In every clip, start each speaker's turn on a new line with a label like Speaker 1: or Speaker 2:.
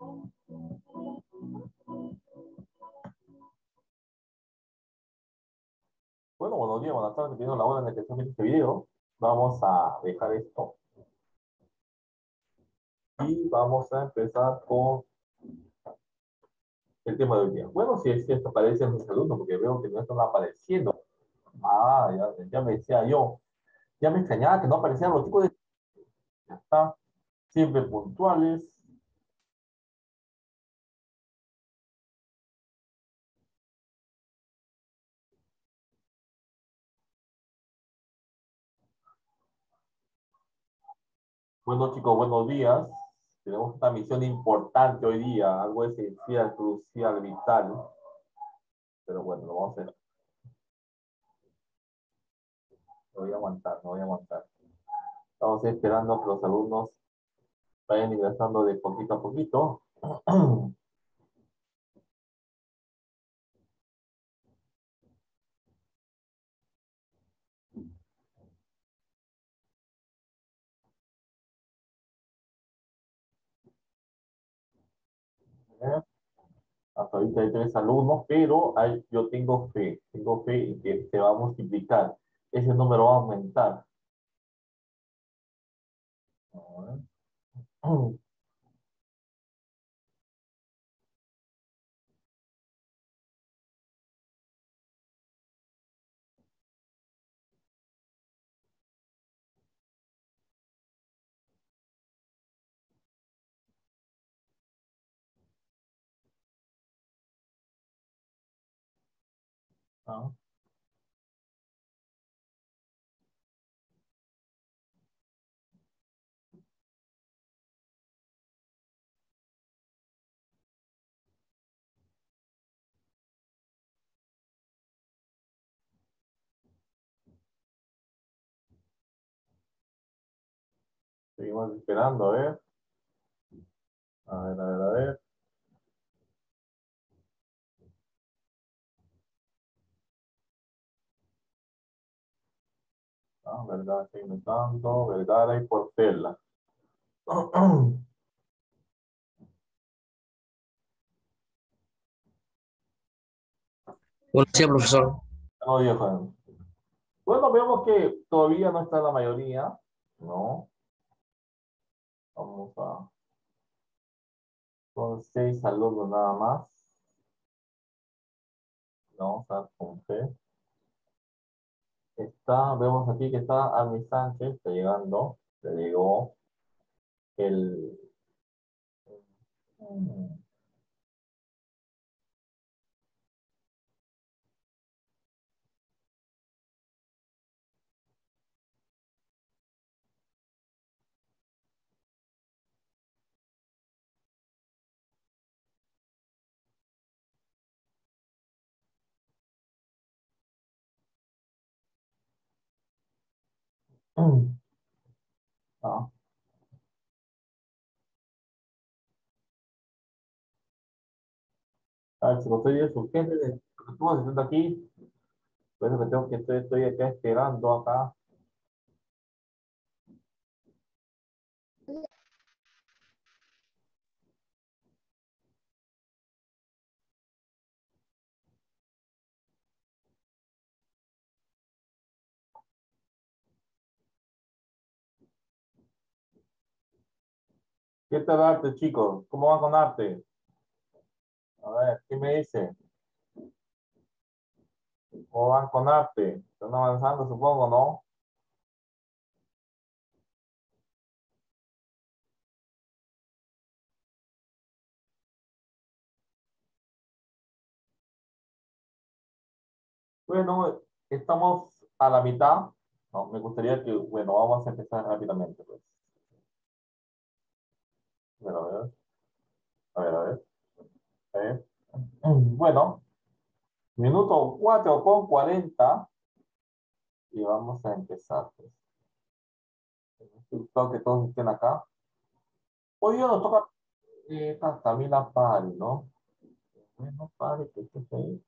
Speaker 1: Bueno, buenos días, buenas tardes, dependiendo de la hora en la que estén viendo este video. Vamos a dejar esto y vamos a empezar con el tema de hoy día. Bueno, si es que esto aparece en mis alumnos, porque veo que no están apareciendo. Ah, ya me decía yo, ya me extrañaba que no aparecían los chicos de... Ya está, siempre puntuales. Bueno, chicos, buenos días. Tenemos una misión importante hoy día, algo esencial, crucial, vital. Pero bueno, lo vamos a hacer. No voy a aguantar, no voy a aguantar. Estamos esperando que los alumnos vayan ingresando de poquito a poquito. ¿Eh? Hasta ahorita hay 3 alumnos, pero yo tengo fe en que se va a multiplicar. Ese número va a aumentar. Ah, seguimos esperando, a ver. A ver, a ver, a ver. Ah, verdad, estoy inventando, verdad, y Portela.
Speaker 2: Buenos días, profesor.
Speaker 1: No, viejo. Bueno, vemos que todavía no está la mayoría, ¿no? Vamos a... Son 6 alumnos nada más. Vamos a con fe. Vemos aquí que está Armi Sánchez, está llegando. Le llegó el... Ah, a ver, si estoy es urgente, estuvo haciendo aquí, por eso que estoy acá esperando acá. ¿Qué tal arte, chicos? ¿Cómo van con arte? A ver, ¿qué me dice? ¿Cómo van con arte? Están avanzando, supongo, ¿no? Bueno, estamos a la mitad. No, me gustaría que, bueno, vamos a empezar rápidamente, pues. Bueno, a ver, a ver, a ver, a ver. Bueno, minuto 4:40 y vamos a empezar, pues. Espero que todos estén acá. Hoy día nos toca Camila Pari, ¿no? Bueno, Pari, que estés ahí.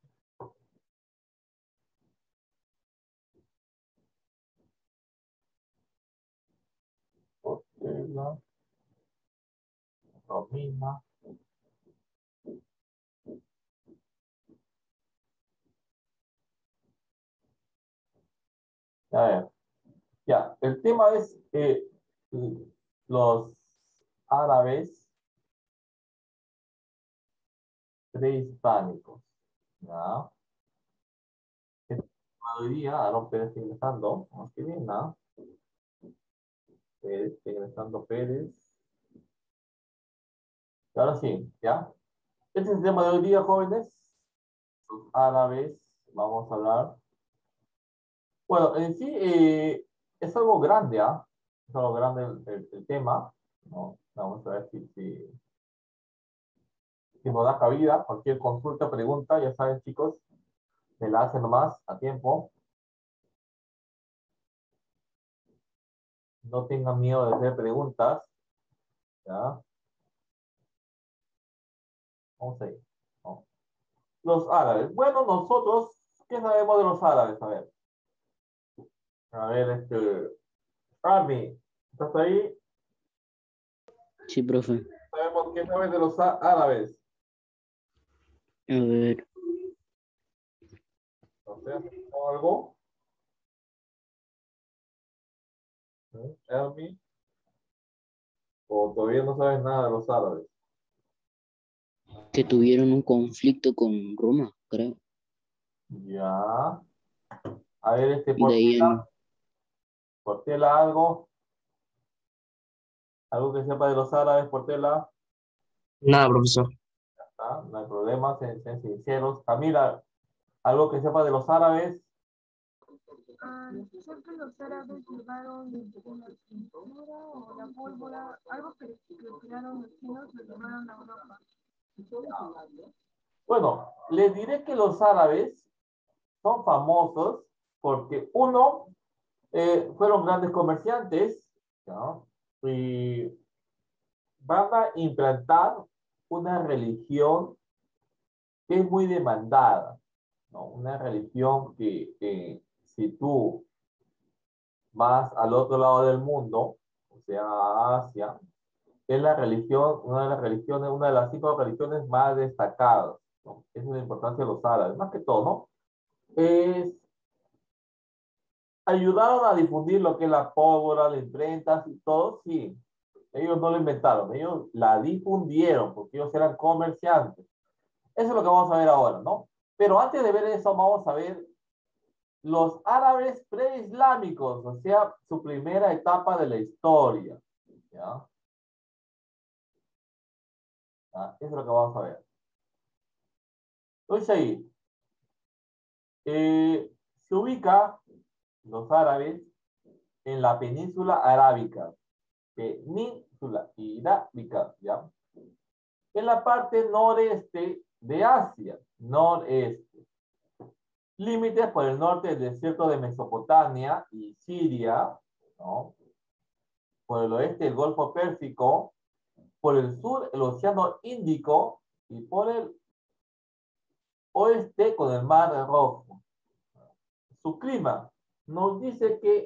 Speaker 1: Portela, Romina. A ver, ya, el tema es los árabes prehispánicos. ¿Ya? Hoy día, Aaron Pérez está ingresando. Vamos que bien, ¿no? Pérez, está ingresando Pérez. Y ahora sí, ¿ya? Este es el tema de hoy día, jóvenes. Los árabes, vamos a hablar. Bueno, en sí es algo grande, ¿ah? Es algo grande el tema, ¿no? Vamos a ver si nos da cabida. Cualquier consulta, pregunta, ya saben, chicos, me la hacen nomás a tiempo. No tengan miedo de hacer preguntas, ¿ya? Vamos a ir. ¿No? Los árabes. Bueno, nosotros, ¿qué sabemos de los árabes? A ver, Rami, ¿estás ahí?
Speaker 2: Sí, profe.
Speaker 1: ¿Sabemos qué sabes de los árabes?
Speaker 2: A ver,
Speaker 1: No sé, algo? ¿Eh? Elmi, o todavía no sabes nada de los árabes.
Speaker 2: que tuvieron un conflicto con Roma, creo.
Speaker 1: Ya. A ver,
Speaker 2: Y de ahí
Speaker 1: Portela, Portela, algo que sepa de los árabes, Portela.
Speaker 3: Nada, profesor.
Speaker 1: ¿Ah? No hay problema, sean sinceros. Camila, algo que sepa de los árabes.
Speaker 4: Sé que los árabes llevaron la pintura o la pólvora, algo que tiraron los chinos, lo llevaron a Europa.
Speaker 1: Bueno, les diré que los árabes son famosos porque uno, fueron grandes comerciantes, ¿no? Y van a implantar una religión que es muy demandada, ¿no? Una religión que si tú vas al otro lado del mundo, o sea, a Asia, es la religión, una de las religiones, una de las 5 religiones más destacadas, ¿no? Esa es la importancia de los árabes, más que todo, ¿no? Es, ayudaron a difundir lo que es la pólvora, la imprenta y todo, sí. Ellos no lo inventaron, ellos la difundieron porque ellos eran comerciantes. Eso es lo que vamos a ver ahora, ¿no? Pero antes de ver eso, vamos a ver los árabes preislámicos, o sea, su primera etapa de la historia. ¿Ya? ¿Ya? Eso es lo que vamos a ver. Entonces ahí, se ubica los árabes en la península arábica, península arábica, ¿ya? En la parte noreste de Asia, noreste. Límites por el norte del desierto de Mesopotamia y Siria, ¿no? Por el oeste el Golfo Pérsico, por el sur el Océano Índico y por el oeste con el Mar Rojo. Su clima nos dice que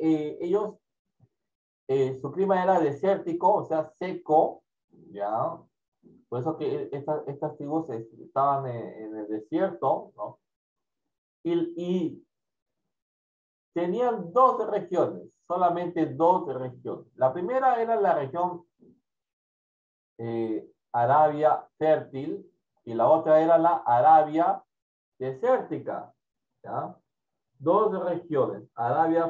Speaker 1: su clima era desértico, o sea, seco, ¿ya? Por eso que estas tribus estaban en el desierto, ¿no? Y tenían 2 regiones, solamente 2 regiones. La primera era la región Arabia fértil y la otra era la Arabia desértica. ¿Ya? 2 regiones, Arabia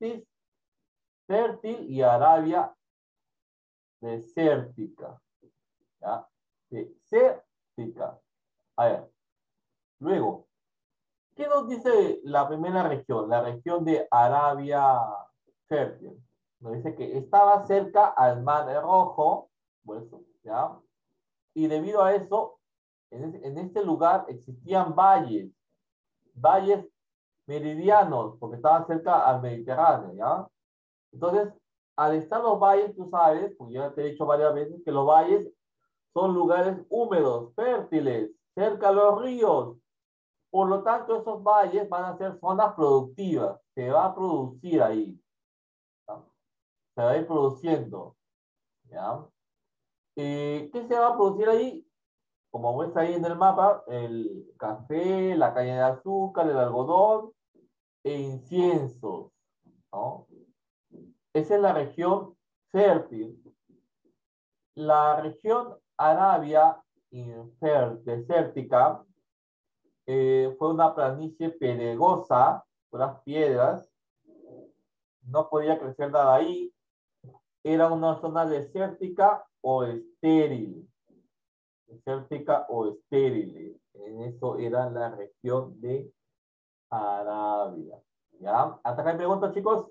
Speaker 1: fértil y Arabia desértica. ¿Ya? Desértica. A ver, luego, ¿qué nos dice la primera región? La región de Arabia fértil. Nos dice que estaba cerca al Mar Rojo, pues, ¿ya? Y debido a eso, en este lugar existían valles meridianos, porque estaban cerca al Mediterráneo, ¿ya? Entonces, al estar los valles, tú sabes, porque ya te he dicho varias veces, que los valles son lugares húmedos, fértiles, cerca a los ríos. Por lo tanto, esos valles van a ser zonas productivas. Se va a producir ahí. ¿Ya? Se va a ir produciendo. ¿Ya? ¿Qué se va a producir ahí? Como ves ahí en el mapa, el café, la caña de azúcar, el algodón e inciensos. ¿no? Esa es la región fértil. La región Arabia desértica fue una planicie pedregosa, unas piedras, no podía crecer nada ahí, era una zona desértica o estéril. Desértica o estéril. En eso era la región de Arabia. ¿Ya? ¿Hasta acá hay preguntas, chicos?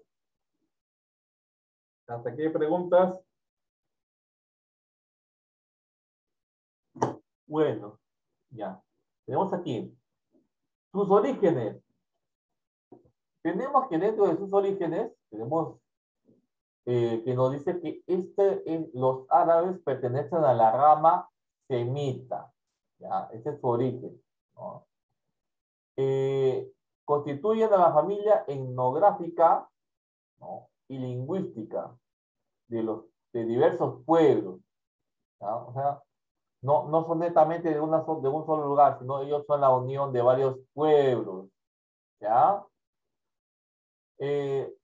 Speaker 1: ¿Hasta aquí hay preguntas? Bueno, ya. Tenemos aquí sus orígenes. Tenemos que dentro de sus orígenes, tenemos que nos dice que los árabes pertenecen a la rama semita. ¿Ya? Ese es su origen, ¿no? Constituyen a la familia etnográfica, ¿no? Y lingüística de diversos pueblos, ¿ya? O sea, no son netamente de un solo lugar, sino ellos son la unión de varios pueblos, ¿ya? Eh,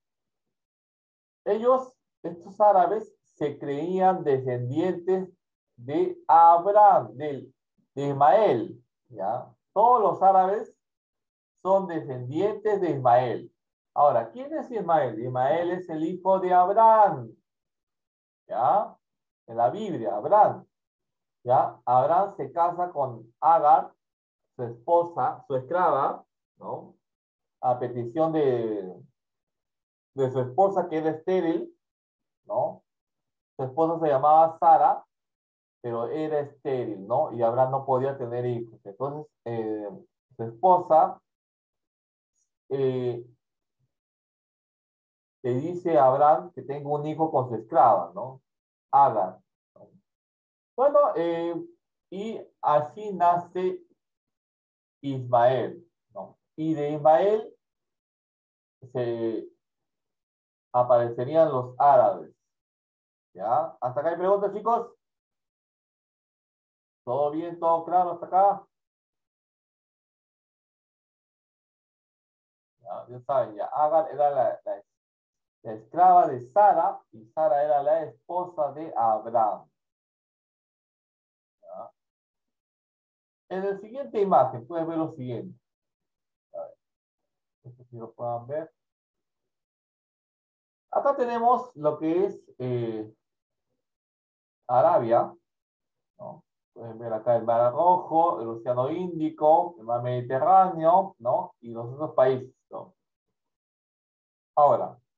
Speaker 1: estos árabes, se creían descendientes de Abraham, de Ismael, ¿ya? Todos los árabes son descendientes de Ismael. Ahora, ¿quién es Ismael? Ismael es el hijo de Abraham, ¿ya? En la Biblia, Abraham, ¿ya? Abraham se casa con Agar, su esposa, su esclava, ¿no? A petición de su esposa, que era estéril, ¿no? Su esposa se llamaba Sara, pero era estéril, ¿no? Y Abraham no podía tener hijos. Entonces, su esposa eh, le dice a Abraham que tenga un hijo con su esclava, ¿no? Agar, ¿no? Bueno, y así nace Ismael, ¿no? Y de Ismael se aparecerían los árabes, ¿ya? ¿Hasta acá hay preguntas, chicos? ¿Todo bien, todo claro hasta acá? Ya saben, ya Agar era la esclava de Sara y Sara era la esposa de Abraham. ¿Ya? En la siguiente imagen pueden ver lo siguiente. A ver, esto sí lo puedan ver. Acá tenemos lo que es Arabia, ¿no? Pueden ver acá el Mar Rojo, el Océano Índico, el Mar Mediterráneo, ¿no? Y los otros países, ¿no? Ahora,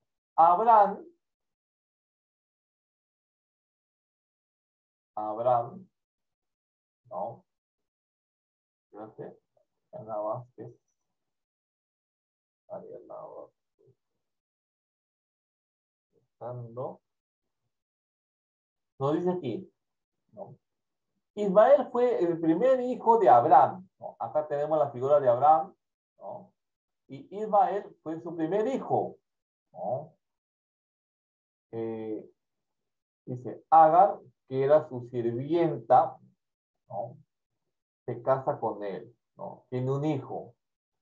Speaker 1: Abraham, ¿no? Fíjate, Ana Vázquez, Ariela Vázquez, nos dice aquí, ¿no? Ismael fue el primer hijo de Abraham, ¿no? Acá tenemos la figura de Abraham, ¿no? Y Ismael fue su primer hijo, ¿no? Eh, dice, Agar, que era su sirvienta, ¿no? Se casa con él, ¿no? Tiene un hijo,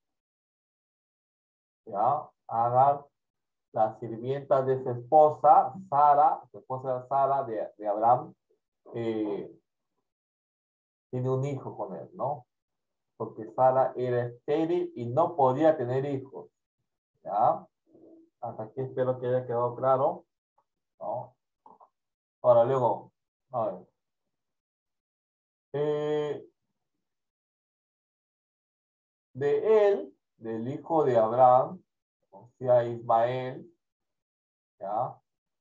Speaker 1: ¿ya? Agar, la sirvienta de su esposa, Sara, su esposa Sara de Abraham, eh, tiene un hijo con él, ¿no? Porque Sara era estéril y no podía tener hijos, ¿ya? Hasta aquí espero que haya quedado claro, ¿no? Ahora, luego, a ver. Eh, de él, del hijo de Abraham, o sea, Ismael, ¿ya?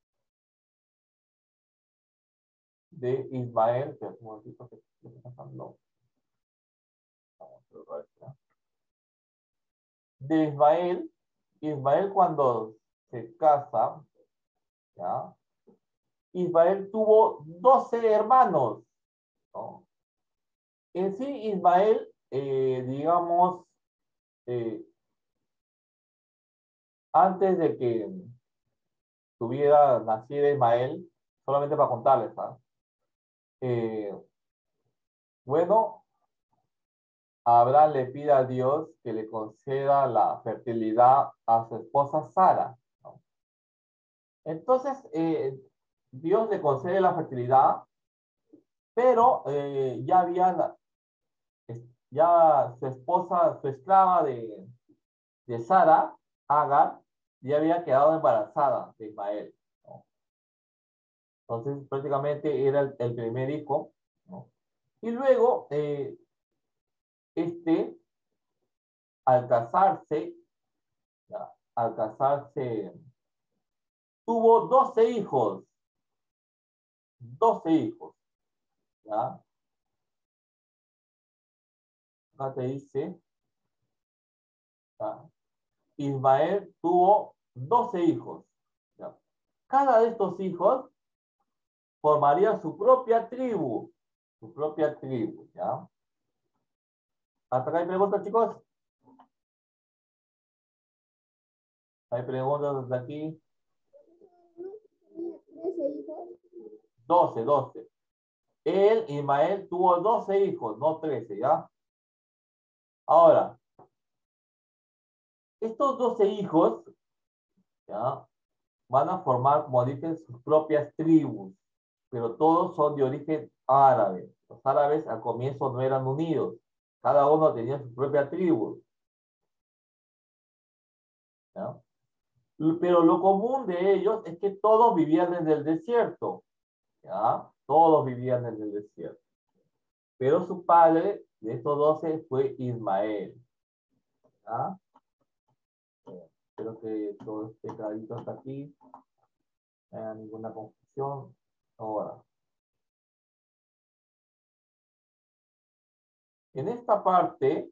Speaker 1: De Ismael, que es un momentito que estoy pasando. Vamos a ver, ¿ya? De Ismael cuando se casa, ¿ya? Ismael tuvo 12 hermanos, ¿no? En sí, Ismael, digamos, eh, antes de que naciera Ismael, solamente para contarles, ¿ah? Bueno, Abraham le pide a Dios que le conceda la fertilidad a su esposa Sara, Entonces, Dios le concede la fertilidad, pero ya su esposa, su esclava de Sara, Agar, ya había quedado embarazada de Ismael, ¿no? Entonces, prácticamente era el primer hijo, ¿no? Y luego, este, al casarse, ya, al casarse, tuvo 12 hijos, 12 hijos, ¿ya? Acá te dice, ¿ya? Ismael tuvo 12 hijos, ¿ya? Cada de estos hijos formaría su propia tribu, ¿ya? ¿Hasta acá hay preguntas, chicos? ¿Hay preguntas desde aquí? 12, 12. Él, Ismael, tuvo 12 hijos, no 13, ¿ya? Ahora, estos 12 hijos, ¿ya? Van a formar, como dicen, sus propias tribus, pero todos son de origen árabe. Los árabes al comienzo no eran unidos, cada uno tenía su propia tribu, ¿ya? Pero lo común de ellos es que todos vivían en el desierto, ¿ya? Todos vivían en el desierto. Pero su padre de estos 12 fue Ismael, ¿ya? Espero que todo esté clarito hasta aquí, no haya ninguna confusión. Ahora, en esta parte,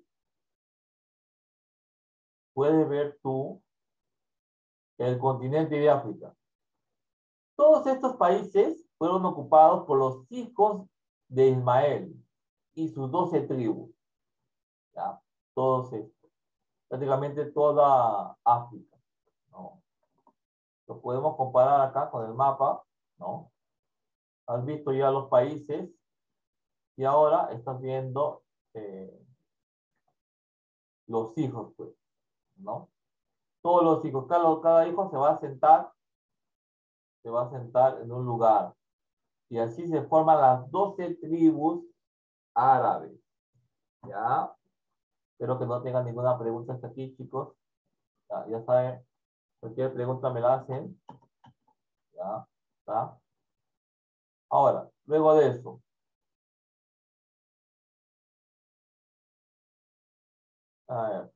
Speaker 1: puedes ver tú el continente de África. Todos estos países fueron ocupados por los hijos de Ismael y sus 12 tribus, ¿ya? Todos estos, prácticamente toda África, ¿no? Lo podemos comparar acá con el mapa, ¿no? Has visto ya los países y ahora estás viendo los hijos, pues, ¿no? Todos los hijos, cada hijo se va a sentar en un lugar. Y así se forman las 12 tribus árabes, ¿ya? Espero que no tengan ninguna pregunta hasta aquí, chicos. Ya saben, cualquier pregunta me la hacen. ¿Ya? ¿Está? Ahora, luego de eso. A ver.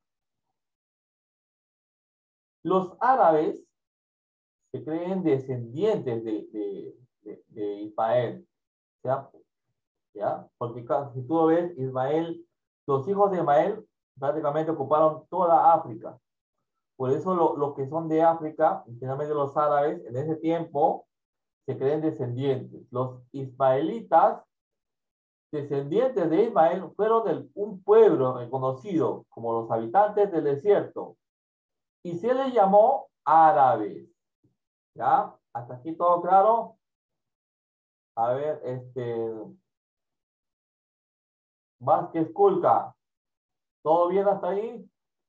Speaker 1: Los árabes se creen descendientes de Ismael. ¿Ya? ¿Ya? Porque si tú lo ves, Ismael, los hijos de Ismael prácticamente ocuparon toda África. Por eso los que son de África, especialmente los árabes, en ese tiempo se creen descendientes. Los ismaelitas, descendientes de Ismael, fueron un pueblo reconocido como los habitantes del desierto y se les llamó árabes. ¿Ya? ¿Hasta aquí todo claro? A ver, Vázquez Culca, ¿todo bien hasta ahí?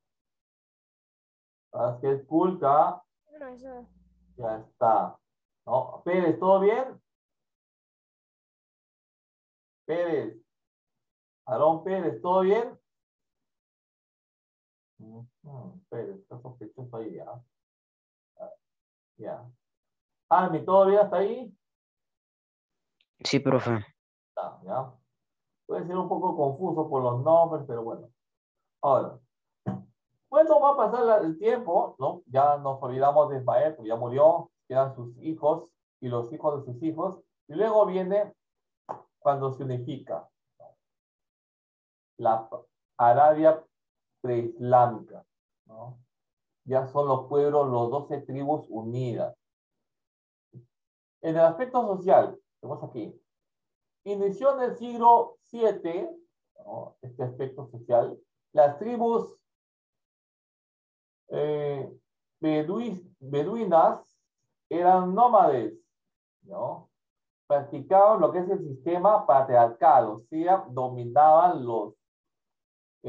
Speaker 1: Vázquez Culca, ya está. ¿No? Pérez, ¿todo bien? Pérez, Aarón Pérez, ¿todo bien? Pérez, está sospechoso ahí, ya. Ya. Almi, ¿todo bien hasta ahí?
Speaker 2: Sí, profe.
Speaker 1: Ya. Puede ser un poco confuso por los nombres, pero bueno. Ahora, bueno, va a pasar el tiempo, ¿no? Ya nos olvidamos de Ismael, porque ya murió, quedan sus hijos y los hijos de sus hijos, y luego viene cuando se unifica, ¿no? La Arabia preislámica, ¿no? Ya son los pueblos, los 12 tribus unidas. En el aspecto social, tenemos aquí, inició en el siglo VII, ¿no? Este aspecto social, las tribus beduinas eran nómades, ¿no? Practicaban lo que es el sistema patriarcal, o sea, dominaban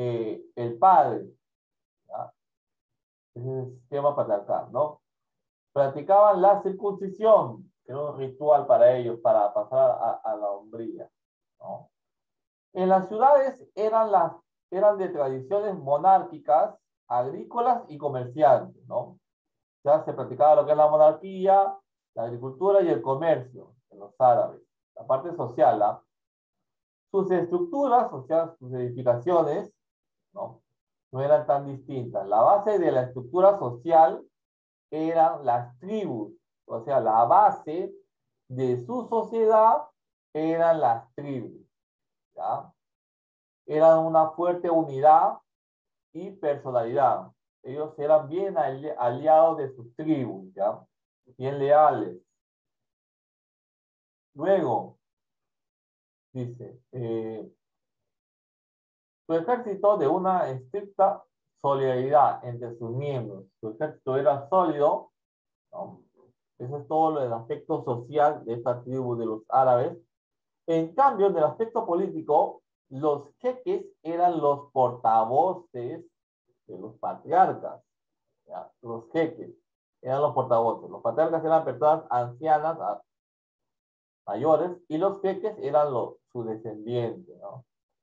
Speaker 1: el padre, ¿ya? Ese es el sistema patriarcal, ¿no? practicaban la circuncisión, que era un ritual para ellos, para pasar a la hombría, ¿no? En las ciudades eran de tradiciones monárquicas, agrícolas y comerciantes, ¿no? Ya se practicaba lo que es la monarquía, la agricultura y el comercio en los árabes. La parte social, ¿ah? Sus estructuras, o sea, sus edificaciones, ¿no? No eran tan distintas. La base de la estructura social eran las tribus, o sea, la base de su sociedad eran las tribus, ¿ya? Eran una fuerte unidad y personalidad. Ellos eran bien aliados de sus tribus, ¿ya? Bien leales. Luego, dice, su ejército de una estricta solidaridad entre sus miembros. Su ejército era sólido, ¿no? Eso es todo lo del aspecto social de esta tribu de los árabes. En cambio, en el aspecto político, los jeques eran los portavoces de los patriarcas, ¿ya? Los jeques eran los portavoces. Los patriarcas eran personas ancianas, mayores, y los jeques eran sus descendientes, ¿no?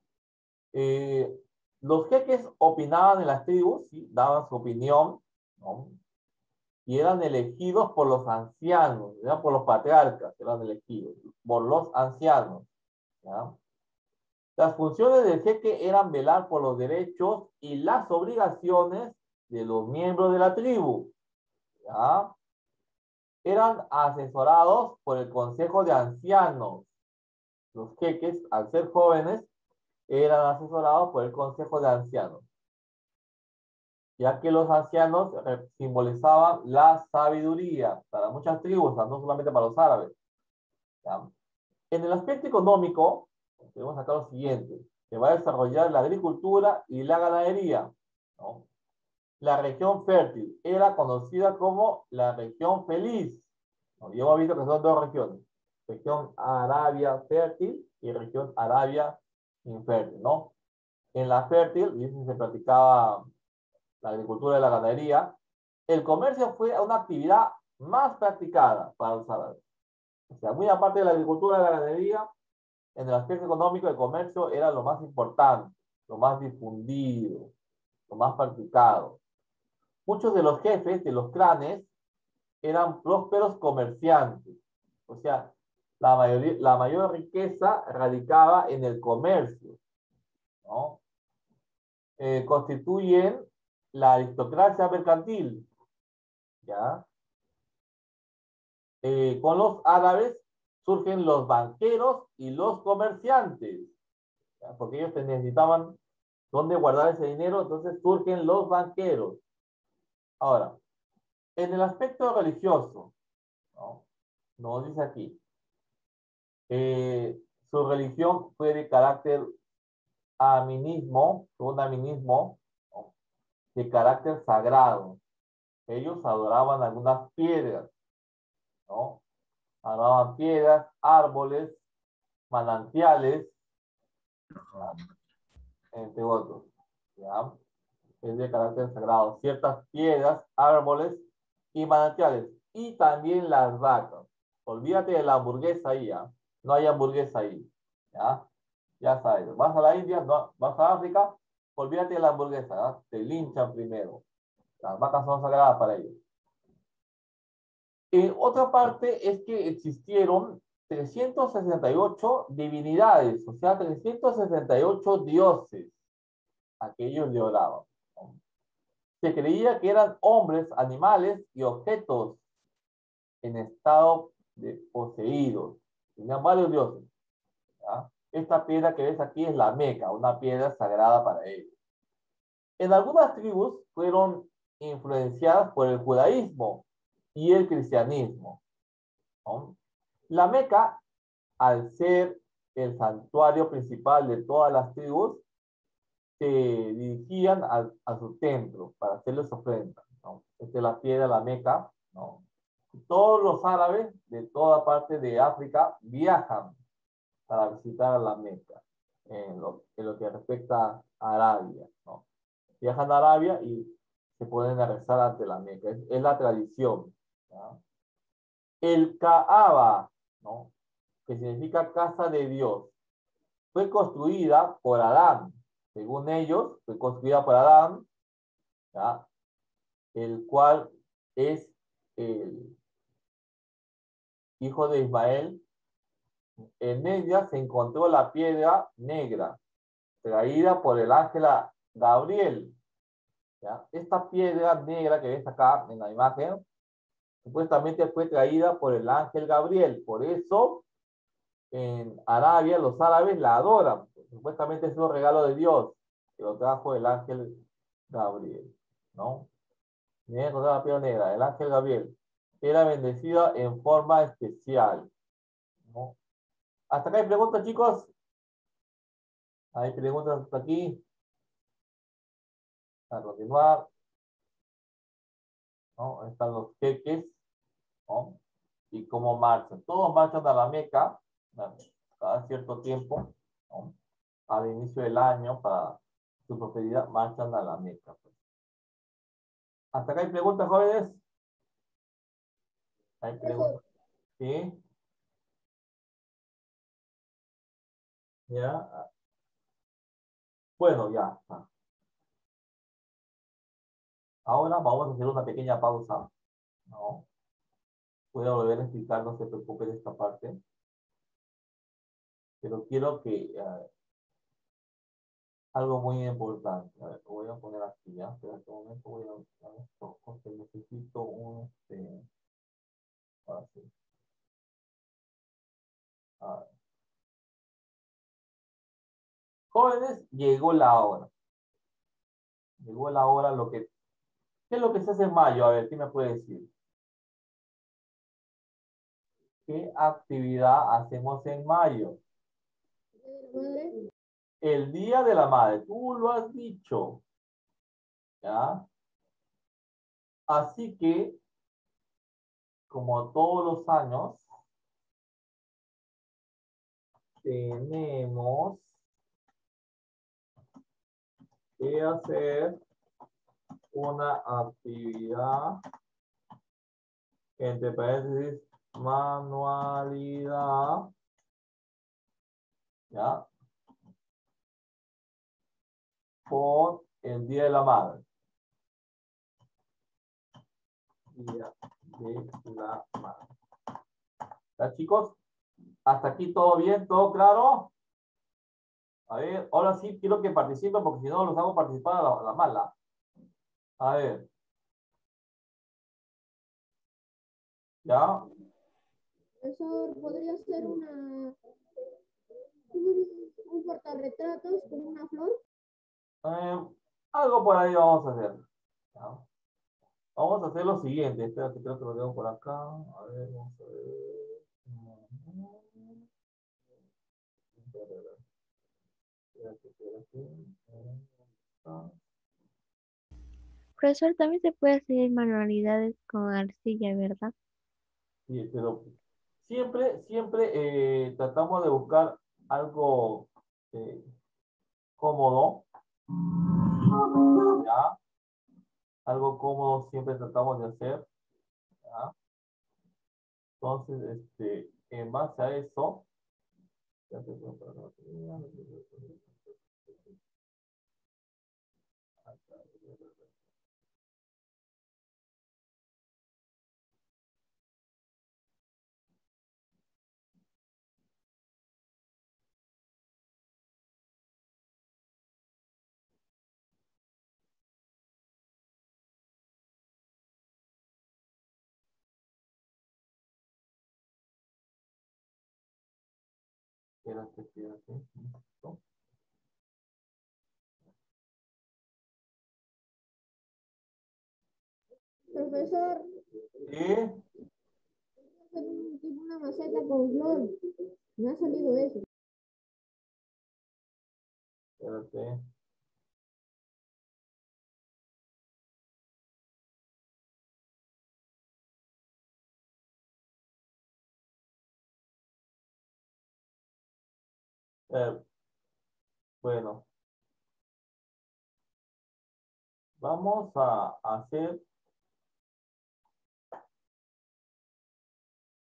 Speaker 1: Los jeques opinaban en las tribus, ¿sí? Daban su opinión, ¿no? Y eran elegidos por los ancianos, ¿ya? Por los patriarcas, eran elegidos por los ancianos, ¿ya? Las funciones del jeque eran velar por los derechos y las obligaciones de los miembros de la tribu, ¿ya? Eran asesorados por el consejo de ancianos. Los jeques, al ser jóvenes, eran asesorados por el consejo de ancianos, ya que los ancianos simbolizaban la sabiduría para muchas tribus, no solamente para los árabes, ¿ya? En el aspecto económico, tenemos acá lo siguiente: se va a desarrollar la agricultura y la ganadería, ¿no? La región fértil era conocida como la región feliz, ¿no? Y hemos visto que son dos regiones: región Arabia fértil y región Arabia infértil, ¿no? En la fértil, y se practicaba la agricultura y la ganadería. El comercio fue una actividad más practicada para los árabes. O sea, muy aparte de la agricultura y la ganadería, en el aspecto económico, el comercio era lo más importante, lo más difundido, lo más practicado. Muchos de los jefes de los clanes eran prósperos comerciantes. O sea, la mayor riqueza radicaba en el comercio, ¿no? Constituyen la aristocracia mercantil, ¿ya? Con los árabes surgen los banqueros y los comerciantes, ¿ya? Porque ellos necesitaban dónde guardar ese dinero, entonces surgen los banqueros. Ahora, en el aspecto religioso, ¿no? Nos dice aquí, su religión fue de carácter aminismo, un aminismo, ¿no? De carácter sagrado. Ellos adoraban algunas piedras, ¿no? Adoraban piedras, árboles, manantiales, entre otros, ¿ya? Es de carácter sagrado. Ciertas piedras, árboles y manantiales. Y también las vacas. Olvídate de la hamburguesa ahí, ¿ya? No hay hamburguesa ahí, ¿ya? Ya sabes. Vas a la India, no, vas a África, olvídate de la hamburguesa, ¿ya? Te linchan primero. Las vacas son sagradas para ellos. Otra parte es que existieron 368 divinidades, o sea, 368 dioses a que ellos le oraban, ¿no? Se creía que eran hombres, animales y objetos en estado de poseídos. Tenían varios dioses, ¿ya? Esta piedra que ves aquí es la Meca, una piedra sagrada para ellos. En algunas tribus fueron influenciadas por el judaísmo y el cristianismo, ¿no? La Meca, al ser el santuario principal de todas las tribus, se dirigían a su templo para hacerles ofrendas, ¿no? Esta es la piedra, la Meca, ¿no? Todos los árabes de toda parte de África viajan para visitar la Meca, en lo que respecta a Arabia, ¿no? Viajan a Arabia y se pueden rezar ante la Meca. Es la tradición, ¿Ya? El Kaaba, ¿no? Que significa casa de Dios, fue construida por Adán. Según ellos, fue construida por Adán, ¿ya? El cual es el hijo de Ismael. En ella se encontró la piedra negra, traída por el ángel Gabriel. ¿Ya? Esta piedra negra que ves acá en la imagen, supuestamente fue traída por el ángel Gabriel. Por eso, en Arabia, los árabes la adoran. Supuestamente es un regalo de Dios, que lo trajo el ángel Gabriel, ¿no? Miren, encontrar la piedra negra, el ángel Gabriel. Era bendecida en forma especial, ¿no? ¿Hasta acá hay preguntas, chicos? ¿Hay preguntas hasta aquí? A continuar, ¿no? Están los jeques, ¿no? Y cómo marchan. Todos marchan a la Meca, ¿no? Cada cierto tiempo, ¿no? Al inicio del año, para su prosperidad, marchan a la Meca. Pues. ¿Hasta acá hay preguntas, jóvenes? ¿Hay preguntas? ¿Sí? ¿Ya? Bueno, ya. Ahora vamos a hacer una pequeña pausa, ¿no? Voy a volver a explicar, no se preocupen de esta parte. Pero quiero que algo muy importante. A ver, lo voy a poner aquí ya. Pero en este momento voy a buscar esto porque necesito un ahora sí. A ver. Jóvenes, llegó la hora. Llegó la hora. ¿Qué es lo que se hace en mayo? A ver, ¿qué me puede decir? ¿Qué actividad hacemos en mayo? El Día de la Madre. Tú lo has dicho. ¿Ya? Así que, como todos los años, tenemos que hacer una actividad, entre paréntesis, manualidad, ¿ya? Por el Día de la Madre. Día de la Madre. ¿Ya, chicos? ¿Hasta aquí todo bien? ¿Todo claro? A ver, ahora sí quiero que participen porque si no los hago participar a la mala. A ver. ¿Ya?
Speaker 5: Eso podría ser un portarretratos con una flor.
Speaker 1: Eh, algo por ahí vamos a hacer. ¿Ya? Vamos a hacer lo siguiente. Espérate, creo que lo tengo por acá. A ver, vamos a ver.
Speaker 6: Profesor, también se puede hacer manualidades con arcilla, ¿verdad?
Speaker 1: Sí, pero siempre tratamos de buscar algo cómodo, ¿ya? Algo cómodo siempre tratamos de hacer, ¿ya? Entonces, en base a eso, espérate, listo.
Speaker 5: Profesor,
Speaker 1: Y
Speaker 5: hacer tipo una maceta con flor. Me ha salido eso.
Speaker 1: espérate. Eh, bueno, vamos a hacer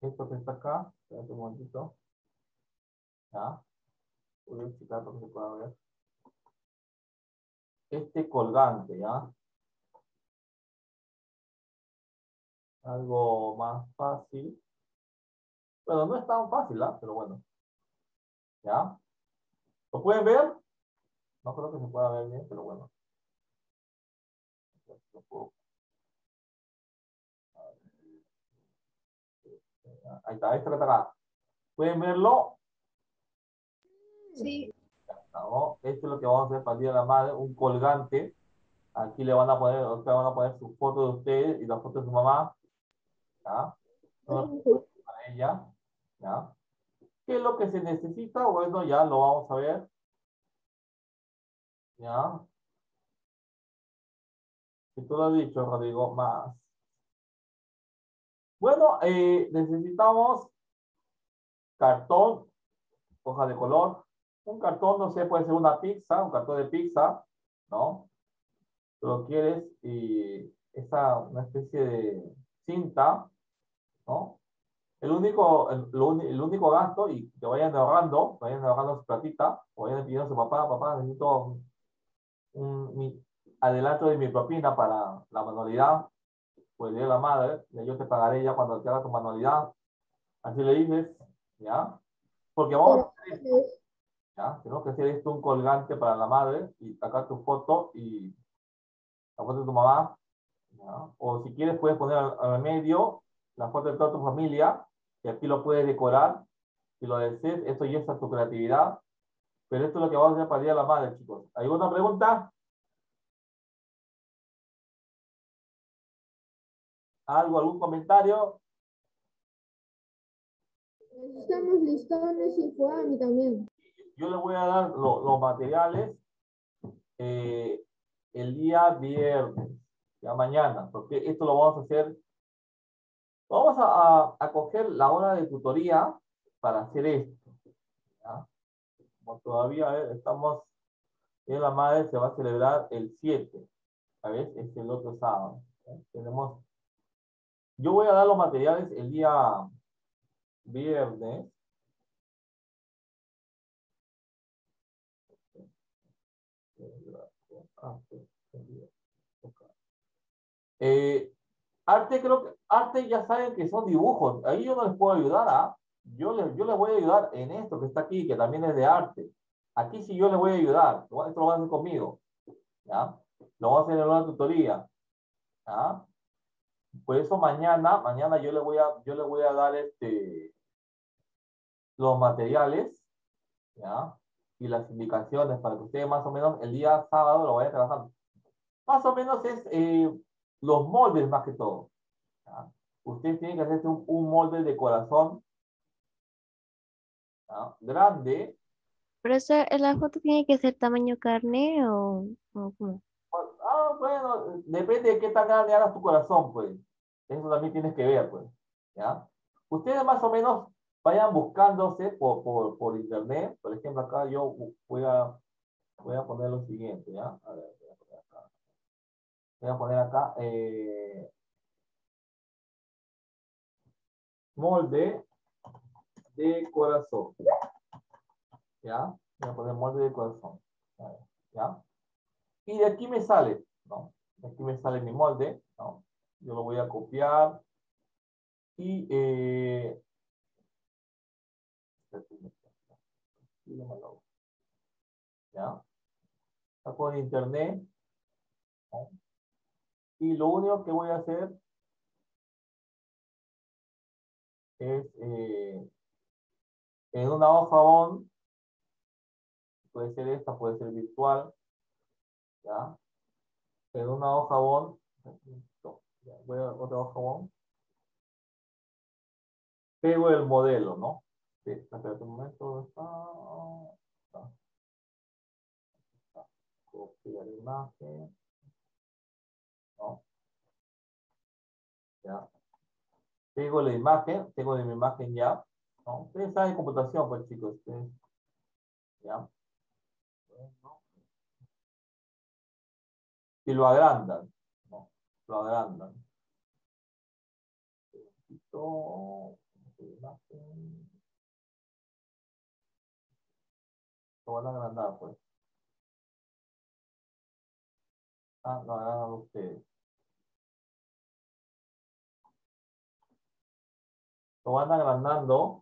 Speaker 1: Esto que está acá, espérate un momentito. ¿Ya? Voy a explicar para que se pueda ver. Este colgante, ¿ya? Algo más fácil. Bueno, no es tan fácil, ¿ah? Pero bueno. ¿Ya? ¿Lo pueden ver? No creo que se pueda ver bien, pero bueno. Lo puedo- Ahí está, esto que está acá. ¿Pueden verlo?
Speaker 5: Sí.
Speaker 1: ¿No? Esto es lo que vamos a hacer para el Día de la Madre, un colgante. Aquí le van a poner, ustedes van a poner su foto de ustedes y la foto de su mamá. ¿Ya? Una foto para ella. ¿Ya? ¿Qué es lo que se necesita? Bueno, ya lo vamos a ver. ¿Ya? Si tú lo has dicho, Rodrigo, más. Bueno, necesitamos cartón, hoja de color. Un cartón, no sé, puede ser una pizza, un cartón de pizza, ¿no? Tú lo quieres y una especie de cinta, ¿no? El único gasto, y que vayan ahorrando su platita, o vayan pidiendo a su papá, papá, necesito mi adelanto de mi propina para la manualidad, pues de la madre, y yo te pagaré ya cuando te haga tu manualidad. Así le dices, ¿ya? Porque vamos a hacer esto, ¿ya? Tenemos que hacer esto un colgante para la madre, y acá tu foto y la foto de tu mamá, ¿ya? O si quieres puedes poner al medio la foto de toda tu familia, y aquí lo puedes decorar, si lo deseas, eso ya está tu creatividad, pero esto es lo que vamos a hacer para el Día de la Madre, chicos. ¿Hay alguna pregunta? ¿Algo, algún comentario?
Speaker 5: Necesitamos listones y Fuami también.
Speaker 1: Yo les voy a dar los materiales el día viernes, ya mañana, porque esto lo vamos a hacer. Vamos a coger la hora de tutoría para hacer esto, ¿ya? Como todavía, a ver, estamos, en la madre se va a celebrar el 7, ¿sabes? Es el otro sábado, ¿ya? Yo voy a dar los materiales el día viernes. Eh, arte, creo que arte ya saben que son dibujos. Ahí yo no les puedo ayudar, ¿ah? Yo les voy a ayudar en esto que está aquí, que también es de arte. Aquí sí yo les voy a ayudar. Esto lo van a hacer conmigo, ¿ya? Lo vamos a hacer en una tutoría, ¿ya? Por eso mañana yo le voy a dar los materiales, ¿ya? Y las indicaciones para que ustedes más o menos el día sábado lo vayan trabajando. Más o menos es los moldes más que todo, ¿ya? Ustedes tienen que hacerse un molde de corazón, ¿ya? Grande.
Speaker 6: Profesor, ¿la foto tiene que ser tamaño carne o cómo?
Speaker 1: Bueno, depende de qué tan grande hagas tu corazón, pues. Eso también tienes que ver, pues. ¿Ya? Ustedes más o menos vayan buscándose por internet. Por ejemplo, acá yo voy a poner lo siguiente, ¿ya? A ver, voy a poner acá. Voy a poner acá molde de corazón, ¿ya? Voy a poner molde de corazón, a ver, ¿ya? Y de aquí me sale, ¿no? De aquí me sale mi molde, ¿no? Yo lo voy a copiar y ¿ya? Saco en internet, ¿no? Y lo único que voy a hacer es en una hoja bond, puede ser esta, puede ser virtual, ¿ya? En una hoja bond, voy a otra hoja bond, pego el modelo, ¿no? Sí, espérate un momento, ¿dónde está? Copiar la imagen, ¿no? Ya. Pego la imagen, tengo de mi imagen ya, ¿no? Ustedes saben computación, pues chicos, ustedes, ¿ya? Bueno. Y lo agrandan, ¿no? Lo agrandan. imagen. Lo van a agrandar, pues. Ah, lo agrandan ustedes. Lo van agrandando.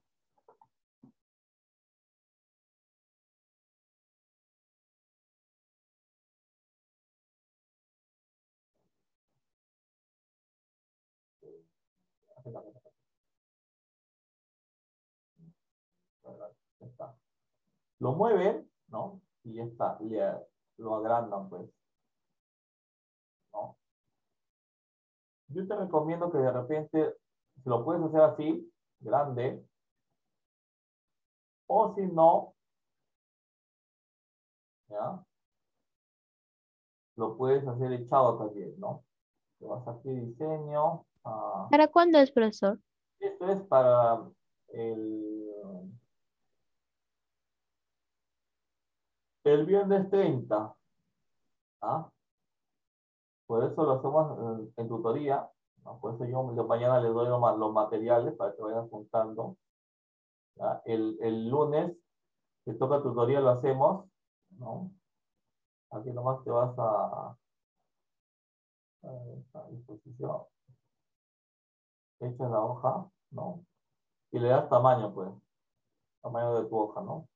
Speaker 1: Ya está. Lo mueven, ¿no? Y ya está. Y lo agrandan, pues. ¿No? Yo te recomiendo que de repente, si lo puedes hacer así, grande, o si no, ¿ya? Lo puedes hacer echado también, ¿no? Te vas aquí, diseño.
Speaker 6: ¿Para cuándo es, profesor?
Speaker 1: Esto es para el, el viernes 30. ¿Ah? Por eso lo hacemos en tutoría, ¿no? Por eso yo mañana les doy los materiales para que vayan juntando. ¿Ya? El lunes que toca tutoría lo hacemos, ¿no? Aquí nomás te vas a disposición, echas la hoja, ¿no? Y le das tamaño, pues, tamaño de tu hoja, ¿no?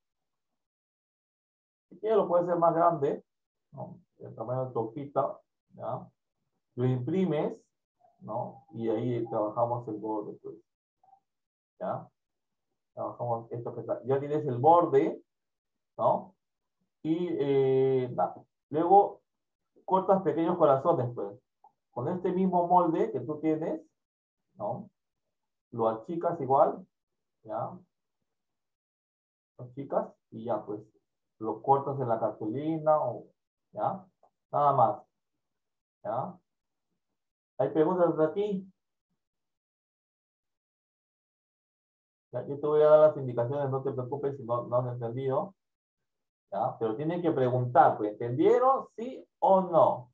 Speaker 1: Si quieres lo puedes hacer más grande, ¿no? El tamaño de tu hojita, ¿ya? Lo imprimes, ¿no? Y ahí trabajamos el borde, pues, ¿ya? Trabajamos esto que está. Ya tienes el borde, ¿no? Y luego cortas pequeños corazones, pues. Con este mismo molde que tú tienes, ¿no? Lo achicas igual, ¿ya? Lo achicas y ya, pues, lo cortas en la cartulina, o, ¿ya? Nada más, ¿ya? ¿Hay preguntas de aquí? Ya, yo te voy a dar las indicaciones, no te preocupes si no has entendido, ¿ya? Pero tienen que preguntar, pues, ¿entendieron? ¿Sí o no?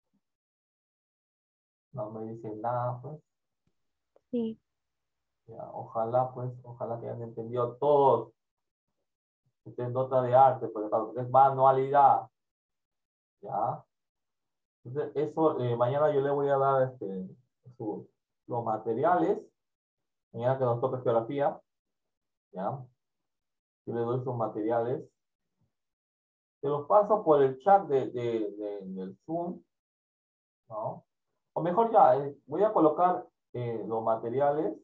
Speaker 1: No me dicen nada, pues.
Speaker 6: Sí.
Speaker 1: Ya, ojalá, pues, ojalá que hayan entendido todos. Esta es nota de arte, por ejemplo, es manualidad, ¿ya? Entonces, eso, mañana yo le voy a dar los materiales, mañana que nos toque geografía, ¿ya? Yo le doy sus materiales. Te los paso por el chat del Zoom, ¿no? O mejor ya, voy a colocar los materiales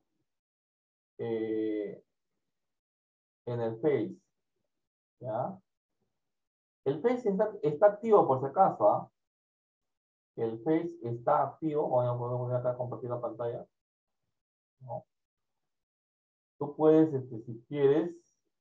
Speaker 1: en el Face, ¿ya? El Face está activo por si acaso, ¿ah? El Face está activo. Voy a poner acá compartir la pantalla, ¿no? Tú puedes, si quieres,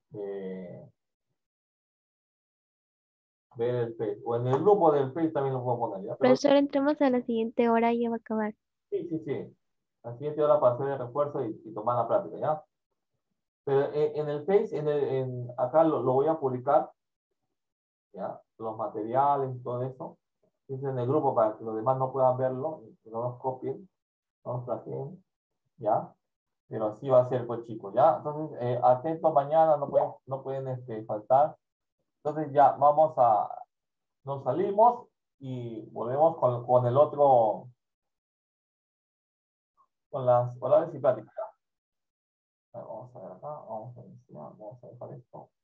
Speaker 1: ver el Face. O en el grupo del Face también lo puedo poner, ¿ya? Pero
Speaker 6: Profesor, entremos a la siguiente hora y ya va a acabar.
Speaker 1: sí, sí, sí. La siguiente hora para hacer el refuerzo y tomar la práctica, ¿ya? Pero en el Face, acá lo voy a publicar, ¿ya? Los materiales y todo eso. Es en el grupo para que los demás no puedan verlo, que no nos copien, no nos plagien, ¿ya? Pero así va a ser, pues, chicos, ¿ya? Entonces, atentos mañana, no pueden faltar. Entonces, ya, nos salimos y volvemos con el otro, con las orales y prácticas. Vamos a ver acá, vamos a dejar esto.